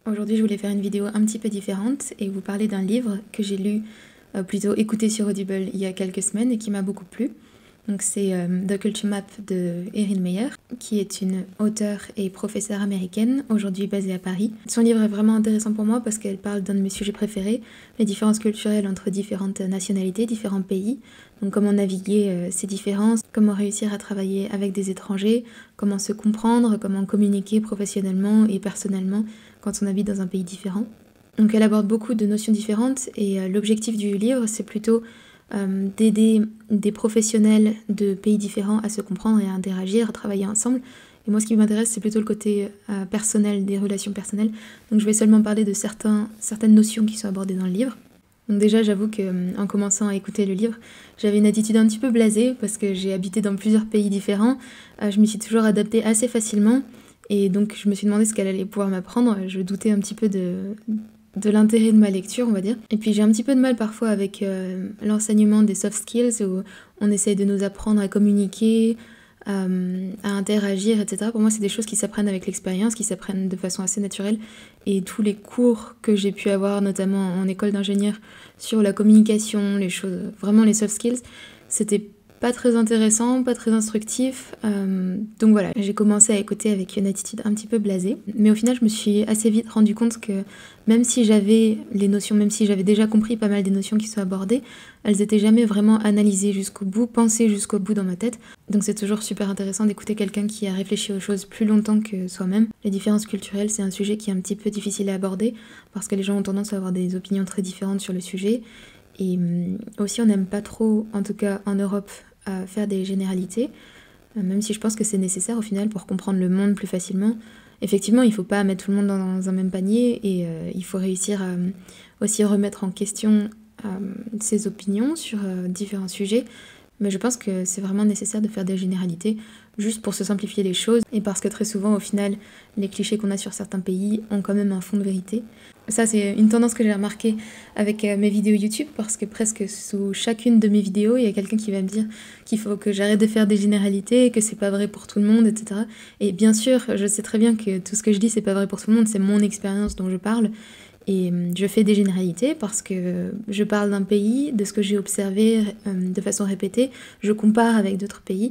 Aujourd'hui, je voulais faire une vidéo un petit peu différente et vous parler d'un livre que j'ai lu, plutôt écouté sur Audible il y a quelques semaines et qui m'a beaucoup plu. Donc c'est The Culture Map de Erin Meyer, qui est une auteure et professeure américaine, aujourd'hui basée à Paris. Son livre est vraiment intéressant pour moi parce qu'elle parle d'un de mes sujets préférés, les différences culturelles entre différentes nationalités, différents pays. Donc comment naviguer ces différences, comment réussir à travailler avec des étrangers, comment se comprendre, comment communiquer professionnellement et personnellement quand on habite dans un pays différent. Donc elle aborde beaucoup de notions différentes et l'objectif du livre c'est plutôt d'aider des professionnels de pays différents à se comprendre et à interagir, à travailler ensemble. Et moi ce qui m'intéresse c'est plutôt le côté personnel, des relations personnelles. Donc je vais seulement parler de certaines notions qui sont abordées dans le livre. Donc déjà j'avoue qu'en commençant à écouter le livre, j'avais une attitude un petit peu blasée parce que j'ai habité dans plusieurs pays différents. Je m'y suis toujours adaptée assez facilement et donc je me suis demandé ce qu'elle allait pouvoir m'apprendre. Je doutais un petit peu de l'intérêt de ma lecture, on va dire. Et puis j'ai un petit peu de mal parfois avec l'enseignement des soft skills où on essaye de nous apprendre à communiquer, à interagir, etc. Pour moi, c'est des choses qui s'apprennent avec l'expérience, qui s'apprennent de façon assez naturelle. Et tous les cours que j'ai pu avoir, notamment en école d'ingénieur, sur la communication, les choses, vraiment les soft skills, c'était pas très intéressant, pas très instructif. Donc voilà, j'ai commencé à écouter avec une attitude un petit peu blasée. Mais au final, je me suis assez vite rendu compte que même si j'avais les notions, même si j'avais déjà compris pas mal des notions qui sont abordées, elles étaient jamais vraiment analysées jusqu'au bout, pensées jusqu'au bout dans ma tête. Donc c'est toujours super intéressant d'écouter quelqu'un qui a réfléchi aux choses plus longtemps que soi-même. Les différences culturelles, c'est un sujet qui est un petit peu difficile à aborder parce que les gens ont tendance à avoir des opinions très différentes sur le sujet. Et aussi, on n'aime pas trop, en tout cas en Europe, faire des généralités, même si je pense que c'est nécessaire au final pour comprendre le monde plus facilement. Effectivement, il ne faut pas mettre tout le monde dans un même panier et il faut réussir à aussi remettre en question ses opinions sur différents sujets. Mais je pense que c'est vraiment nécessaire de faire des généralités juste pour se simplifier les choses et parce que très souvent, au final, les clichés qu'on a sur certains pays ont quand même un fond de vérité. Ça, c'est une tendance que j'ai remarquée avec mes vidéos YouTube parce que presque sous chacune de mes vidéos, il y a quelqu'un qui va me dire qu'il faut que j'arrête de faire des généralités, que c'est pas vrai pour tout le monde, etc. Et bien sûr, je sais très bien que tout ce que je dis, c'est pas vrai pour tout le monde, c'est mon expérience dont je parle. Et je fais des généralités parce que je parle d'un pays, de ce que j'ai observé de façon répétée, je compare avec d'autres pays.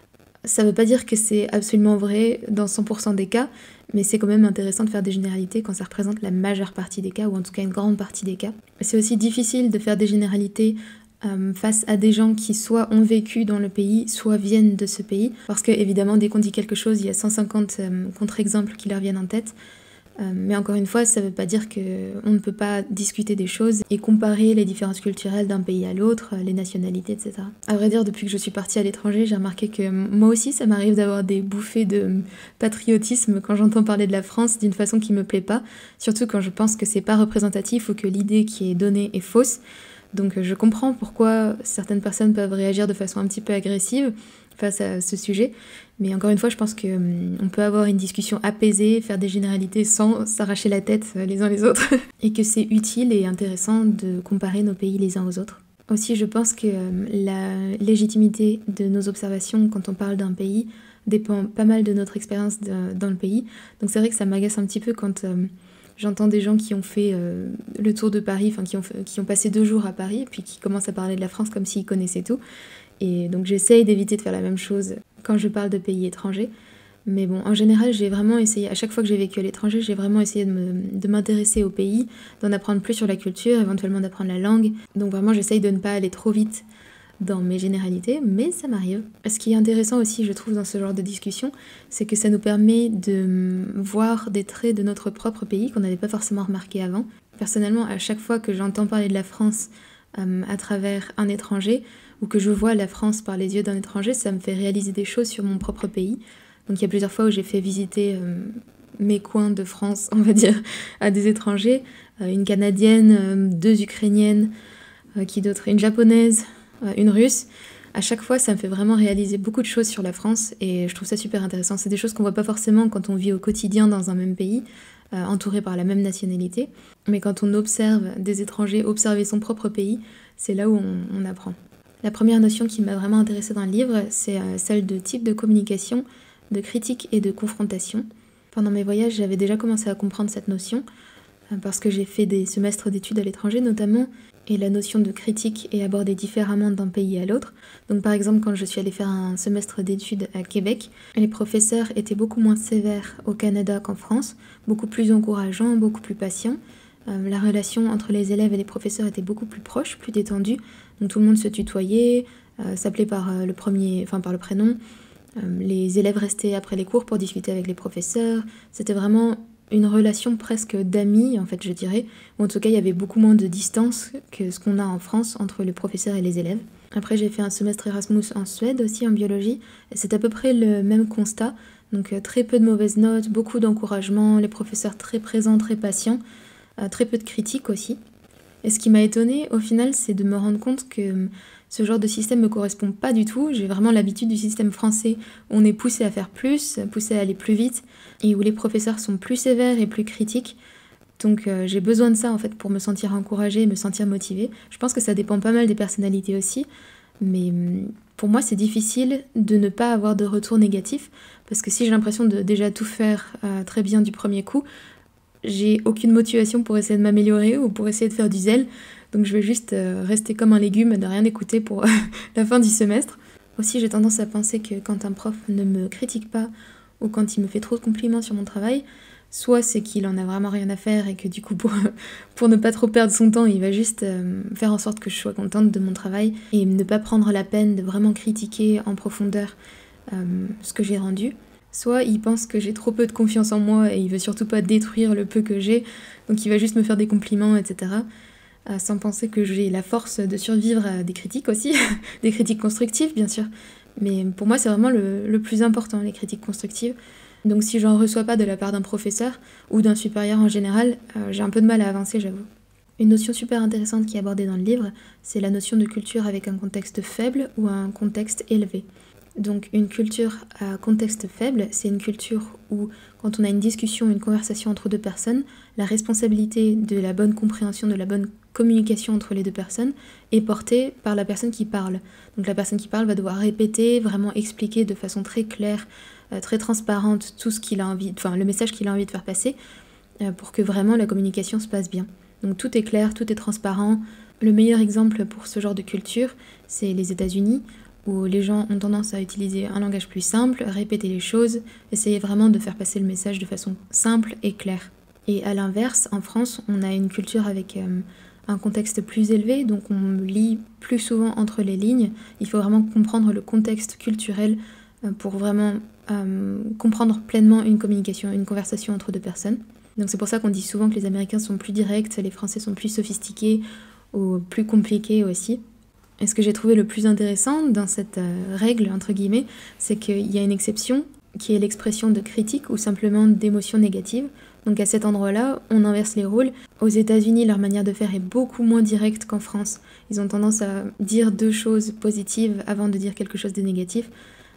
Ça veut pas dire que c'est absolument vrai dans 100% des cas, mais c'est quand même intéressant de faire des généralités quand ça représente la majeure partie des cas, ou en tout cas une grande partie des cas. C'est aussi difficile de faire des généralités face à des gens qui soit ont vécu dans le pays, soit viennent de ce pays, parce que évidemment dès qu'on dit quelque chose, il y a 150 contre-exemples qui leur viennent en tête. Mais encore une fois, ça ne veut pas dire qu'on ne peut pas discuter des choses et comparer les différences culturelles d'un pays à l'autre, les nationalités, etc. À vrai dire, depuis que je suis partie à l'étranger, j'ai remarqué que moi aussi, ça m'arrive d'avoir des bouffées de patriotisme quand j'entends parler de la France d'une façon qui me plaît pas, surtout quand je pense que c'est pas représentatif ou que l'idée qui est donnée est fausse. Donc je comprends pourquoi certaines personnes peuvent réagir de façon un petit peu agressive face à ce sujet. Mais encore une fois, je pense qu'on peut avoir une discussion apaisée, faire des généralités sans s'arracher la tête les uns les autres. Et que c'est utile et intéressant de comparer nos pays les uns aux autres. Aussi, je pense que la légitimité de nos observations quand on parle d'un pays dépend pas mal de notre expérience dans le pays. Donc c'est vrai que ça m'agace un petit peu quand j'entends des gens qui ont fait le tour de Paris, enfin qui ont passé 2 jours à Paris, puis qui commencent à parler de la France comme s'ils connaissaient tout. Et donc j'essaye d'éviter de faire la même chose quand je parle de pays étrangers. Mais bon, en général, j'ai vraiment essayé, à chaque fois que j'ai vécu à l'étranger, j'ai vraiment essayé de m'intéresser au pays, d'en apprendre plus sur la culture, éventuellement d'apprendre la langue. Donc vraiment, j'essaye de ne pas aller trop vite dans mes généralités, mais ça m'arrive. Ce qui est intéressant aussi, je trouve, dans ce genre de discussion, c'est que ça nous permet de voir des traits de notre propre pays qu'on n'avait pas forcément remarqués avant. Personnellement, à chaque fois que j'entends parler de la France à travers un étranger, ou que je vois la France par les yeux d'un étranger, ça me fait réaliser des choses sur mon propre pays. Donc il y a plusieurs fois où j'ai fait visiter mes coins de France, on va dire, à des étrangers, une Canadienne, 2 Ukrainiennes, qui d'autres, une Japonaise, une Russe. À chaque fois, ça me fait vraiment réaliser beaucoup de choses sur la France et je trouve ça super intéressant. C'est des choses qu'on voit pas forcément quand on vit au quotidien dans un même pays, entouré par la même nationalité. Mais quand on observe des étrangers observer son propre pays, c'est là où on apprend. La première notion qui m'a vraiment intéressée dans le livre, c'est celle de type de communication, de critique et de confrontation. Pendant mes voyages, j'avais déjà commencé à comprendre cette notion, parce que j'ai fait des semestres d'études à l'étranger notamment, et la notion de critique est abordée différemment d'un pays à l'autre. Donc par exemple, quand je suis allée faire un semestre d'études à Québec, les professeurs étaient beaucoup moins sévères au Canada qu'en France, beaucoup plus encourageants, beaucoup plus patients. La relation entre les élèves et les professeurs était beaucoup plus proche, plus détendue. Donc tout le monde se tutoyait, s'appelait par par le prénom. Les élèves restaient après les cours pour discuter avec les professeurs. C'était vraiment une relation presque d'amis, en fait, je dirais. Ou en tout cas, il y avait beaucoup moins de distance que ce qu'on a en France entre les professeurs et les élèves. Après, j'ai fait un semestre Erasmus en Suède aussi, en biologie. Et c'est à peu près le même constat. Donc très peu de mauvaises notes, beaucoup d'encouragement, les professeurs très présents, très patients, très peu de critiques aussi. Et ce qui m'a étonnée, au final, c'est de me rendre compte que ce genre de système me correspond pas du tout. J'ai vraiment l'habitude du système français où on est poussé à faire plus, poussé à aller plus vite, et où les professeurs sont plus sévères et plus critiques. Donc j'ai besoin de ça en fait pour me sentir encouragée et me sentir motivée. Je pense que ça dépend pas mal des personnalités aussi, mais pour moi c'est difficile de ne pas avoir de retour négatif, parce que si j'ai l'impression de déjà tout faire très bien du premier coup, j'ai aucune motivation pour essayer de m'améliorer ou pour essayer de faire du zèle. Donc je vais juste rester comme un légume et ne rien écouter pour la fin du semestre. Aussi, j'ai tendance à penser que quand un prof ne me critique pas ou quand il me fait trop de compliments sur mon travail, soit c'est qu'il en a vraiment rien à faire et que du coup pour ne pas trop perdre son temps, il va juste faire en sorte que je sois contente de mon travail et ne pas prendre la peine de vraiment critiquer en profondeur ce que j'ai rendu. Soit il pense que j'ai trop peu de confiance en moi et il veut surtout pas détruire le peu que j'ai, donc il va juste me faire des compliments, etc. Sans penser que j'ai la force de survivre à des critiques aussi, des critiques constructives bien sûr. Mais pour moi c'est vraiment le plus important, les critiques constructives. Donc si j'en reçois pas de la part d'un professeur ou d'un supérieur en général, j'ai un peu de mal à avancer, j'avoue. Une notion super intéressante qui est abordée dans le livre, c'est la notion de culture avec un contexte faible ou un contexte élevé. Donc une culture à contexte faible, c'est une culture où quand on a une discussion, une conversation entre deux personnes, la responsabilité de la bonne compréhension, de la bonne communication entre les deux personnes est portée par la personne qui parle. Donc la personne qui parle va devoir répéter, vraiment expliquer de façon très claire, très transparente tout ce qu'il a envie, le message qu'il a envie de faire passer pour que vraiment la communication se passe bien. Donc tout est clair, tout est transparent. Le meilleur exemple pour ce genre de culture, c'est les États-Unis, où les gens ont tendance à utiliser un langage plus simple, répéter les choses, essayer vraiment de faire passer le message de façon simple et claire. Et à l'inverse, en France, on a une culture avec un contexte plus élevé, donc on lit plus souvent entre les lignes. Il faut vraiment comprendre le contexte culturel pour vraiment comprendre pleinement une communication, une conversation entre deux personnes. Donc c'est pour ça qu'on dit souvent que les Américains sont plus directs, les Français sont plus sophistiqués ou plus compliqués aussi. Et ce que j'ai trouvé le plus intéressant dans cette règle, entre guillemets, c'est qu'il y a une exception qui est l'expression de critique ou simplement d'émotions négatives. Donc à cet endroit-là, on inverse les rôles. Aux États-Unis, leur manière de faire est beaucoup moins directe qu'en France. Ils ont tendance à dire deux choses positives avant de dire quelque chose de négatif.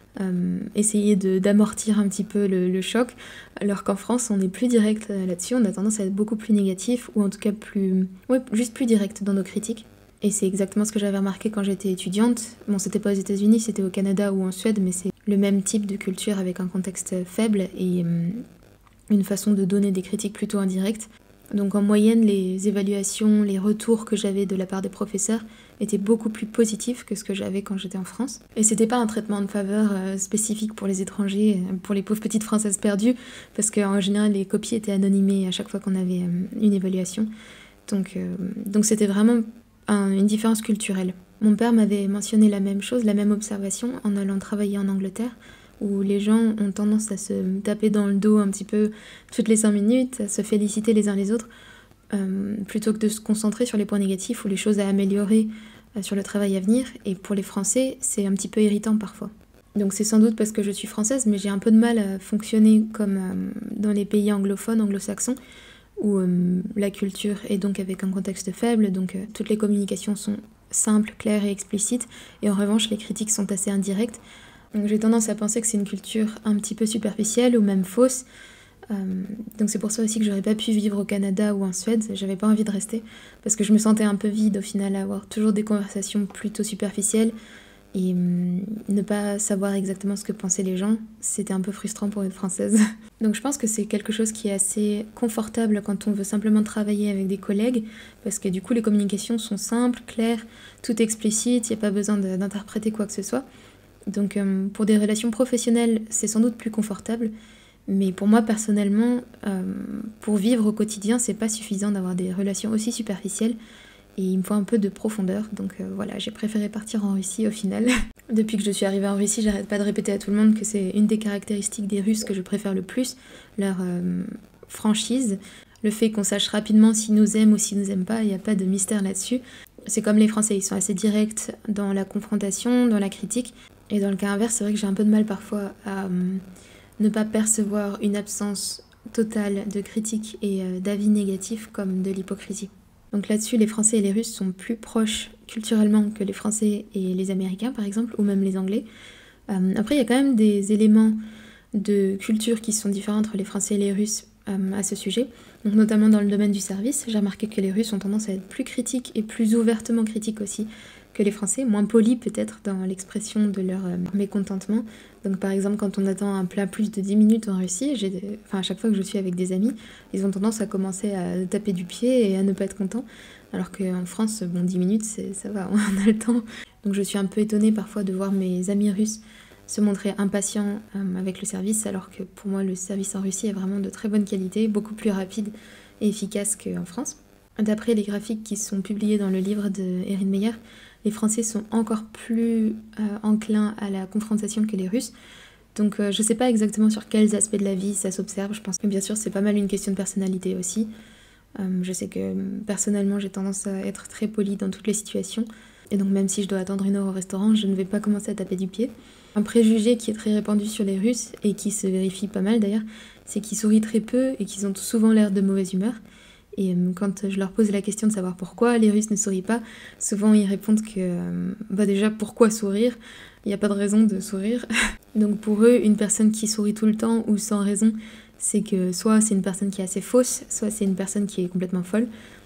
Essayer d'amortir un petit peu le choc, alors qu'en France on est plus direct là-dessus, on a tendance à être beaucoup plus négatif, ou en tout cas juste plus direct dans nos critiques. Et c'est exactement ce que j'avais remarqué quand j'étais étudiante. Bon, c'était pas aux États-Unis, c'était au Canada ou en Suède, mais c'est le même type de culture avec un contexte faible et une façon de donner des critiques plutôt indirectes. Donc en moyenne, les évaluations, les retours que j'avais de la part des professeurs étaient beaucoup plus positifs que ce que j'avais quand j'étais en France. Et c'était pas un traitement de faveur spécifique pour les étrangers, pour les pauvres petites Françaises perdues, parce qu'en général, les copies étaient anonymées à chaque fois qu'on avait une évaluation. Donc c'était vraiment une différence culturelle. Mon père m'avait mentionné la même chose, la même observation en allant travailler en Angleterre, où les gens ont tendance à se taper dans le dos un petit peu toutes les 5 minutes, à se féliciter les uns les autres, plutôt que de se concentrer sur les points négatifs ou les choses à améliorer sur le travail à venir. Et pour les Français, c'est un petit peu irritant parfois. Donc c'est sans doute parce que je suis française, mais j'ai un peu de mal à fonctionner comme dans les pays anglophones, anglo-saxons, où la culture est donc avec un contexte faible, donc toutes les communications sont simples, claires et explicites, et en revanche les critiques sont assez indirectes. Donc j'ai tendance à penser que c'est une culture un petit peu superficielle ou même fausse. Donc c'est pour ça aussi que j'aurais pas pu vivre au Canada ou en Suède, j'avais pas envie de rester, parce que je me sentais un peu vide au final à avoir toujours des conversations plutôt superficielles, Et ne pas savoir exactement ce que pensaient les gens, c'était un peu frustrant pour une Française. Donc je pense que c'est quelque chose qui est assez confortable quand on veut simplement travailler avec des collègues, parce que du coup les communications sont simples, claires, tout explicite, il n'y a pas besoin d'interpréter quoi que ce soit. Donc pour des relations professionnelles, c'est sans doute plus confortable, mais pour moi personnellement, pour vivre au quotidien, c'est pas suffisant d'avoir des relations aussi superficielles. Et il me faut un peu de profondeur, donc voilà, j'ai préféré partir en Russie au final. Depuis que je suis arrivée en Russie, j'arrête pas de répéter à tout le monde que c'est une des caractéristiques des Russes que je préfère le plus, leur franchise, le fait qu'on sache rapidement s'ils nous aiment ou s'ils nous aiment pas, il n'y a pas de mystère là-dessus. C'est comme les Français, ils sont assez directs dans la confrontation, dans la critique, et dans le cas inverse, c'est vrai que j'ai un peu de mal parfois à ne pas percevoir une absence totale de critique et d'avis négatifs comme de l'hypocrisie. Donc là-dessus, les Français et les Russes sont plus proches culturellement que les Français et les Américains, par exemple, ou même les Anglais. Après, il y a quand même des éléments de culture qui sont différents entre les Français et les Russes à ce sujet. Donc notamment dans le domaine du service, j'ai remarqué que les Russes ont tendance à être plus critiques et plus ouvertement critiques aussi que les Français, moins polis peut-être dans l'expression de leur mécontentement. Donc par exemple, quand on attend un plat plus de 10 minutes en Russie, à chaque fois que je suis avec des amis, ils ont tendance à commencer à taper du pied et à ne pas être contents. Alors qu'en France, bon, 10 minutes, ça va, on a le temps. Donc je suis un peu étonnée parfois de voir mes amis russes se montrer impatients avec le service, alors que pour moi, le service en Russie est vraiment de très bonne qualité, beaucoup plus rapide et efficace qu'en France. D'après les graphiques qui sont publiés dans le livre de Erin Meyer, les Français sont encore plus enclins à la confrontation que les Russes. Donc je sais pas exactement sur quels aspects de la vie ça s'observe. Je pense que bien sûr c'est pas mal une question de personnalité aussi. Je sais que personnellement j'ai tendance à être très polie dans toutes les situations. Et donc même si je dois attendre une heure au restaurant, je ne vais pas commencer à taper du pied. Un préjugé qui est très répandu sur les Russes, et qui se vérifie pas mal d'ailleurs, c'est qu'ils sourient très peu et qu'ils ont souvent l'air de mauvaise humeur. Et quand je leur pose la question de savoir pourquoi les Russes ne sourient pas, souvent ils répondent que déjà pourquoi sourire? Il n'y a pas de raison de sourire. Donc pour eux, une personne qui sourit tout le temps ou sans raison, c'est que soit c'est une personne qui est assez fausse, soit c'est une personne qui est complètement folle.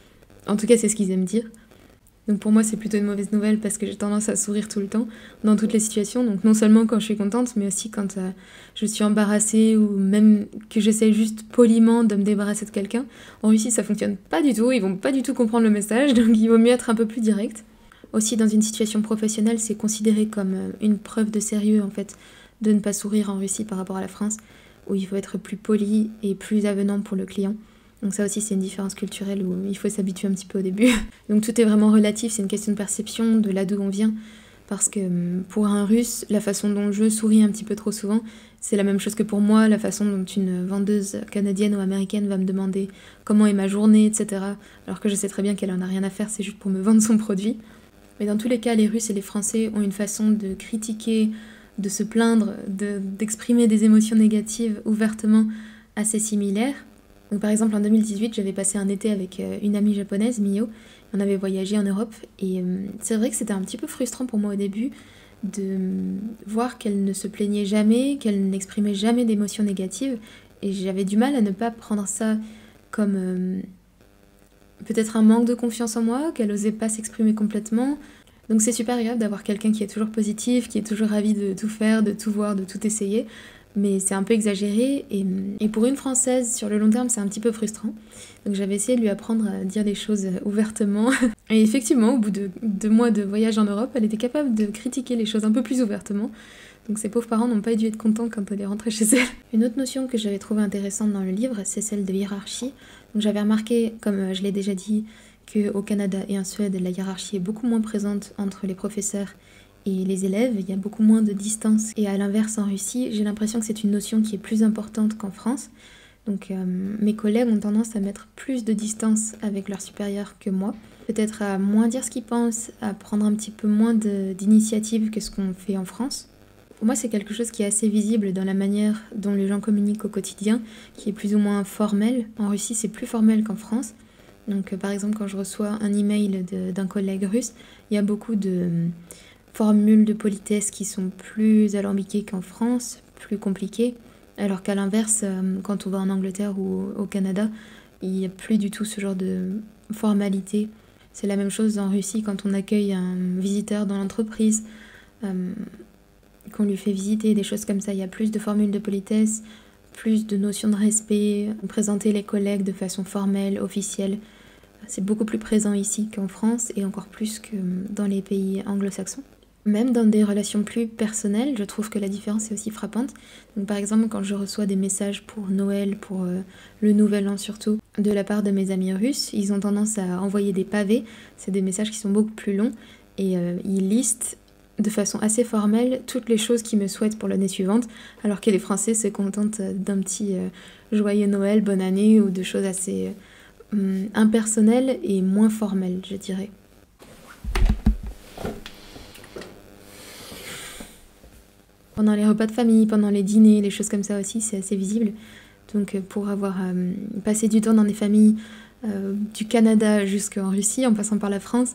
En tout cas, c'est ce qu'ils aiment dire. Donc pour moi, c'est plutôt une mauvaise nouvelle parce que j'ai tendance à sourire tout le temps, dans toutes les situations. Donc non seulement quand je suis contente, mais aussi quand je suis embarrassée ou même que j'essaie juste poliment de me débarrasser de quelqu'un. En Russie, ça fonctionne pas du tout, ils vont pas du tout comprendre le message, donc il vaut mieux être un peu plus direct. Aussi, dans une situation professionnelle, c'est considéré comme une preuve de sérieux, en fait, de ne pas sourire en Russie par rapport à la France, où il faut être plus poli et plus avenant pour le client. Donc ça aussi c'est une différence culturelle où il faut s'habituer un petit peu au début. Donc tout est vraiment relatif, c'est une question de perception, de là d'où on vient. Parce que pour un Russe, la façon dont je souris un petit peu trop souvent, c'est la même chose que pour moi, la façon dont une vendeuse canadienne ou américaine va me demander comment est ma journée, etc. Alors que je sais très bien qu'elle en a rien à faire, c'est juste pour me vendre son produit. Mais dans tous les cas, les Russes et les Français ont une façon de critiquer, de se plaindre, d'exprimer des émotions négatives ouvertement assez similaires. Donc par exemple en 2018 j'avais passé un été avec une amie japonaise, Mio, on avait voyagé en Europe et c'est vrai que c'était un petit peu frustrant pour moi au début de voir qu'elle ne se plaignait jamais, qu'elle n'exprimait jamais d'émotions négatives et j'avais du mal à ne pas prendre ça comme peut-être un manque de confiance en moi, qu'elle osait pas s'exprimer complètement. Donc c'est super agréable d'avoir quelqu'un qui est toujours positif, qui est toujours ravi de tout faire, de tout voir, de tout essayer. Mais c'est un peu exagéré et pour une Française, sur le long terme, c'est un petit peu frustrant. Donc j'avais essayé de lui apprendre à dire les choses ouvertement. Et effectivement, au bout de 2 mois de voyage en Europe, elle était capable de critiquer les choses un peu plus ouvertement. Donc ses pauvres parents n'ont pas dû être contents quand elle est rentrée chez elle. Une autre notion que j'avais trouvée intéressante dans le livre, c'est celle de hiérarchie. Donc j'avais remarqué, comme je l'ai déjà dit, qu'au Canada et en Suède, la hiérarchie est beaucoup moins présente entre les professeurs et les élèves, il y a beaucoup moins de distance. Et à l'inverse, en Russie, j'ai l'impression que c'est une notion qui est plus importante qu'en France. Donc mes collègues ont tendance à mettre plus de distance avec leurs supérieurs que moi. Peut-être à moins dire ce qu'ils pensent, à prendre un petit peu moins d'initiative que ce qu'on fait en France. Pour moi, c'est quelque chose qui est assez visible dans la manière dont les gens communiquent au quotidien, qui est plus ou moins formel. En Russie, c'est plus formel qu'en France. Donc par exemple, quand je reçois un email d'un collègue russe, il y a beaucoup de formules de politesse qui sont plus alambiquées qu'en France, plus compliquées, alors qu'à l'inverse, quand on va en Angleterre ou au Canada, il n'y a plus du tout ce genre de formalité. C'est la même chose en Russie quand on accueille un visiteur dans l'entreprise. qu'on lui fait visiter, des choses comme ça. Il y a plus de formules de politesse, plus de notions de respect, présenter les collègues de façon formelle, officielle. C'est beaucoup plus présent ici qu'en France et encore plus que dans les pays anglo-saxons. Même dans des relations plus personnelles, je trouve que la différence est aussi frappante. Donc, par exemple, quand je reçois des messages pour Noël, pour le Nouvel An surtout, de la part de mes amis russes, ils ont tendance à envoyer des pavés. C'est des messages qui sont beaucoup plus longs et ils listent de façon assez formelle toutes les choses qu'ils me souhaitent pour l'année suivante, alors que les Français se contentent d'un petit joyeux Noël, bonne année ou de choses assez impersonnelles et moins formelles, je dirais. Pendant les repas de famille, pendant les dîners, les choses comme ça aussi, c'est assez visible. Donc pour avoir passé du temps dans des familles du Canada jusqu'en Russie, en passant par la France,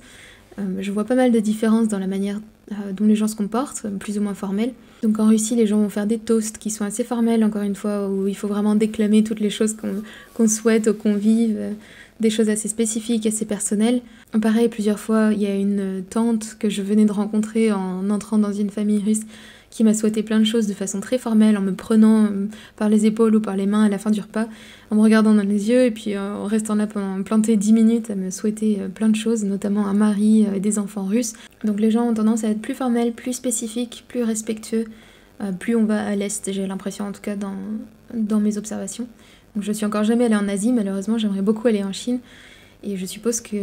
je vois pas mal de différences dans la manière dont les gens se comportent, plus ou moins formelles. Donc en Russie, les gens vont faire des toasts qui sont assez formels, encore une fois, où il faut vraiment déclamer toutes les choses qu'on souhaite aux convives, des choses assez spécifiques, assez personnelles. Pareil, plusieurs fois, il y a une tante que je venais de rencontrer en entrant dans une famille russe qui m'a souhaité plein de choses de façon très formelle, en me prenant par les épaules ou par les mains à la fin du repas, en me regardant dans les yeux et puis en restant là pendant planté 10 minutes à me souhaiter plein de choses, notamment un mari et des enfants russes. Donc les gens ont tendance à être plus formels, plus spécifiques, plus respectueux, plus on va à l'Est, j'ai l'impression en tout cas dans mes observations. Donc je suis encore jamais allée en Asie, malheureusement j'aimerais beaucoup aller en Chine et je suppose que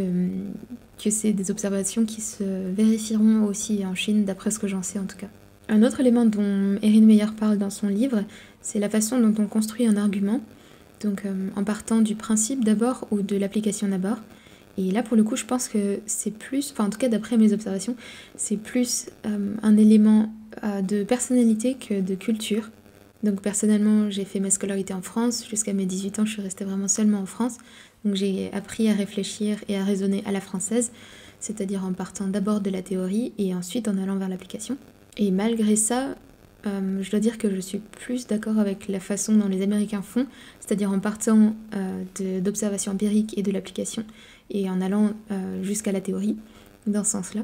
c'est des observations qui se vérifieront aussi en Chine, d'après ce que j'en sais en tout cas. Un autre élément dont Erin Meyer parle dans son livre, c'est la façon dont on construit un argument, donc en partant du principe d'abord ou de l'application d'abord. Et là, pour le coup, je pense que c'est plus, enfin en tout cas d'après mes observations, c'est plus un élément de personnalité que de culture. Donc personnellement, j'ai fait ma scolarité en France, jusqu'à mes 18 ans, je suis restée vraiment seulement en France. Donc j'ai appris à réfléchir et à raisonner à la française, c'est-à-dire en partant d'abord de la théorie et ensuite en allant vers l'application. Et malgré ça, je dois dire que je suis plus d'accord avec la façon dont les Américains font, c'est-à-dire en partant d'observations empiriques et de l'application, et en allant jusqu'à la théorie, dans ce sens-là.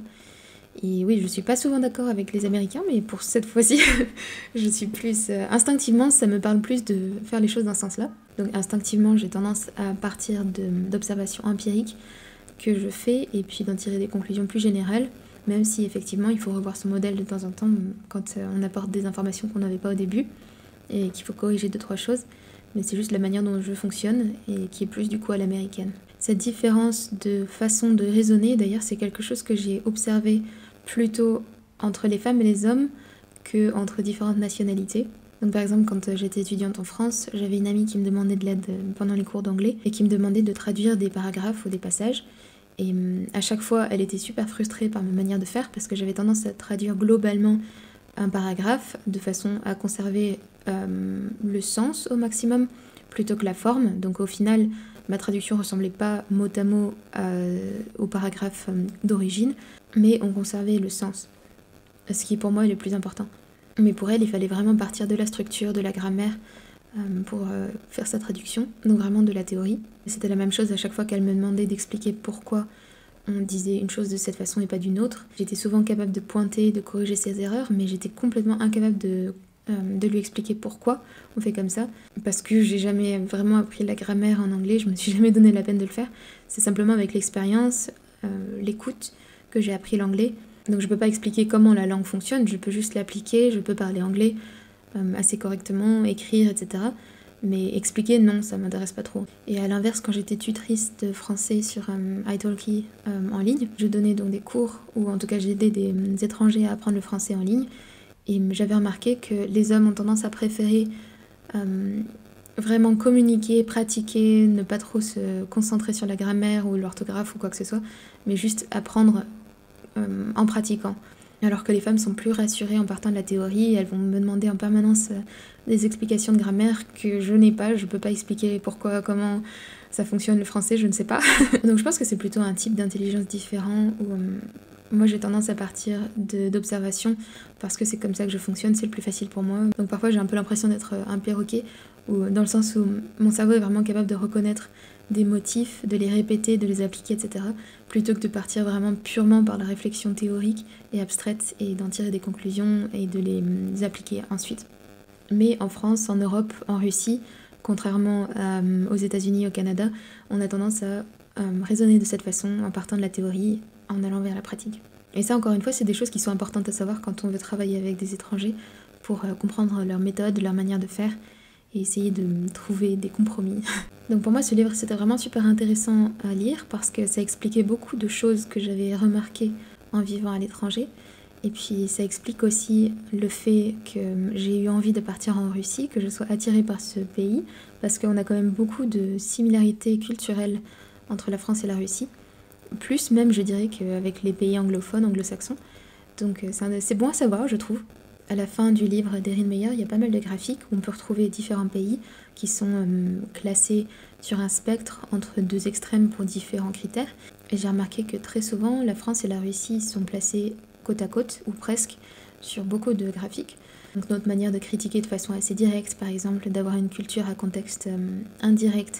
Et oui, je suis pas souvent d'accord avec les Américains, mais pour cette fois-ci, je suis plus... instinctivement, ça me parle plus de faire les choses dans ce sens-là. Donc instinctivement, j'ai tendance à partir d'observations empiriques que je fais, et puis d'en tirer des conclusions plus générales, même si effectivement il faut revoir ce modèle de temps en temps quand on apporte des informations qu'on n'avait pas au début et qu'il faut corriger 2-3 choses, mais c'est juste la manière dont je fonctionne et qui est plus du coup à l'américaine. Cette différence de façon de raisonner, d'ailleurs, c'est quelque chose que j'ai observé plutôt entre les femmes et les hommes que entre différentes nationalités. Donc par exemple, quand j'étais étudiante en France, j'avais une amie qui me demandait de l'aide pendant les cours d'anglais et qui me demandait de traduire des paragraphes ou des passages. Et à chaque fois, elle était super frustrée par ma manière de faire parce que j'avais tendance à traduire globalement un paragraphe de façon à conserver le sens au maximum plutôt que la forme. Donc au final, ma traduction ressemblait pas mot à mot au paragraphe d'origine, mais on conservait le sens, ce qui pour moi est le plus important. Mais pour elle, il fallait vraiment partir de la structure, de la grammaire pour faire sa traduction, donc vraiment de la théorie. C'était la même chose à chaque fois qu'elle me demandait d'expliquer pourquoi on disait une chose de cette façon et pas d'une autre. J'étais souvent capable de pointer, de corriger ses erreurs, mais j'étais complètement incapable de lui expliquer pourquoi on fait comme ça, parce que j'ai jamais vraiment appris la grammaire en anglais, je me suis jamais donné la peine de le faire. C'est simplement avec l'expérience, l'écoute, que j'ai appris l'anglais. Donc je peux pas expliquer comment la langue fonctionne, je peux juste l'appliquer, je peux parler anglais assez correctement, écrire, etc. Mais expliquer, non, ça m'intéresse pas trop. Et à l'inverse, quand j'étais tutrice de français sur italki en ligne, je donnais donc des cours, ou en tout cas j'aidais des étrangers à apprendre le français en ligne, et j'avais remarqué que les hommes ont tendance à préférer vraiment communiquer, pratiquer, ne pas trop se concentrer sur la grammaire ou l'orthographe ou quoi que ce soit, mais juste apprendre en pratiquant. Alors que les femmes sont plus rassurées en partant de la théorie, elles vont me demander en permanence des explications de grammaire que je n'ai pas, je peux pas expliquer pourquoi, comment ça fonctionne le français, je ne sais pas. Donc je pense que c'est plutôt un type d'intelligence différent où moi j'ai tendance à partir d'observation parce que c'est comme ça que je fonctionne, c'est le plus facile pour moi. Donc parfois j'ai un peu l'impression d'être un perroquet ou dans le sens où mon cerveau est vraiment capable de reconnaître des motifs, de les répéter, de les appliquer, etc. plutôt que de partir vraiment purement par la réflexion théorique et abstraite et d'en tirer des conclusions et de les appliquer ensuite. Mais en France, en Europe, en Russie, contrairement aux États-Unis, au Canada, on a tendance à raisonner de cette façon en partant de la théorie, en allant vers la pratique. Et ça, encore une fois, c'est des choses qui sont importantes à savoir quand on veut travailler avec des étrangers pour comprendre leur méthode, leur manière de faire et essayer de trouver des compromis. Donc pour moi, ce livre, c'était vraiment super intéressant à lire parce que ça expliquait beaucoup de choses que j'avais remarquées en vivant à l'étranger. Et puis ça explique aussi le fait que j'ai eu envie de partir en Russie, que je sois attirée par ce pays, parce qu'on a quand même beaucoup de similarités culturelles entre la France et la Russie. Plus même, je dirais, qu'avec les pays anglophones, anglo-saxons. Donc c'est bon à savoir, je trouve. À la fin du livre d'Erin Meyer, il y a pas mal de graphiques où on peut retrouver différents pays qui sont classés sur un spectre entre deux extrêmes pour différents critères. Et j'ai remarqué que très souvent, la France et la Russie sont placés côte à côte, ou presque, sur beaucoup de graphiques. Donc notre manière de critiquer de façon assez directe, par exemple, d'avoir une culture à contexte indirect,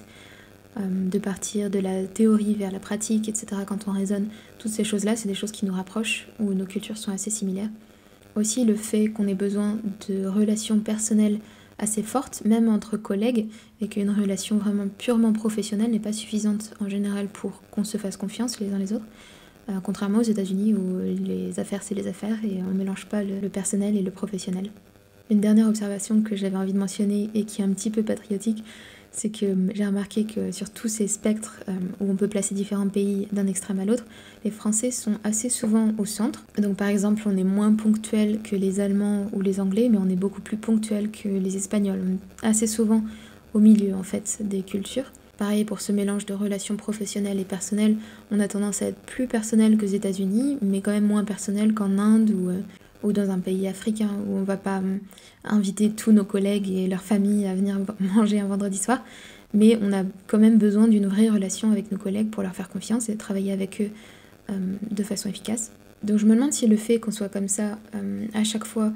de partir de la théorie vers la pratique, etc. Quand on raisonne, toutes ces choses-là, c'est des choses qui nous rapprochent, où nos cultures sont assez similaires. Aussi le fait qu'on ait besoin de relations personnelles assez fortes, même entre collègues, et qu'une relation vraiment purement professionnelle n'est pas suffisante en général pour qu'on se fasse confiance les uns les autres. Contrairement aux États-Unis où les affaires c'est les affaires et on ne mélange pas le personnel et le professionnel. Une dernière observation que j'avais envie de mentionner et qui est un petit peu patriotique, c'est que j'ai remarqué que sur tous ces spectres où on peut placer différents pays d'un extrême à l'autre, les Français sont assez souvent au centre. Donc par exemple, on est moins ponctuel que les Allemands ou les Anglais, mais on est beaucoup plus ponctuel que les Espagnols. On est assez souvent au milieu en fait des cultures. Pareil pour ce mélange de relations professionnelles et personnelles, on a tendance à être plus personnel qu'aux États-Unis, mais quand même moins personnel qu'en Inde ou dans un pays africain où on va pas inviter tous nos collègues et leurs familles à venir manger un vendredi soir, mais on a quand même besoin d'une vraie relation avec nos collègues pour leur faire confiance et travailler avec eux de façon efficace. Donc je me demande si le fait qu'on soit comme ça à chaque fois,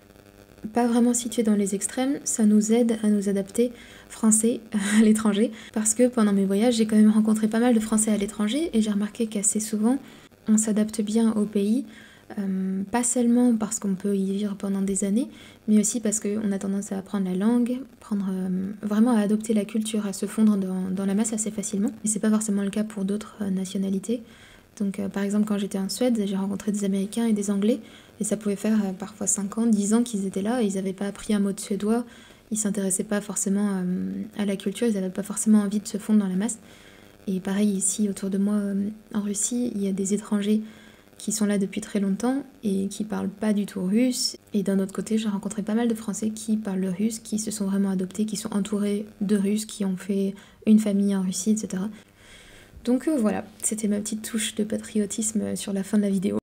pas vraiment situé dans les extrêmes, ça nous aide à nous adapter français à l'étranger, parce que pendant mes voyages, j'ai quand même rencontré pas mal de Français à l'étranger et j'ai remarqué qu'assez souvent, on s'adapte bien au pays. Pas seulement parce qu'on peut y vivre pendant des années, mais aussi parce qu'on a tendance à apprendre la langue, vraiment à adopter la culture, à se fondre dans la masse assez facilement. Et c'est pas forcément le cas pour d'autres nationalités. Donc par exemple quand j'étais en Suède, j'ai rencontré des Américains et des Anglais, et ça pouvait faire parfois 5 ans, 10 ans qu'ils étaient là, et ils n'avaient pas appris un mot de suédois, ils s'intéressaient pas forcément à la culture, ils n'avaient pas forcément envie de se fondre dans la masse. Et pareil ici autour de moi en Russie, il y a des étrangers qui sont là depuis très longtemps et qui parlent pas du tout russe. Et d'un autre côté, j'ai rencontré pas mal de Français qui parlent le russe, qui se sont vraiment adoptés, qui sont entourés de Russes, qui ont fait une famille en Russie, etc. Donc voilà, c'était ma petite touche de patriotisme sur la fin de la vidéo.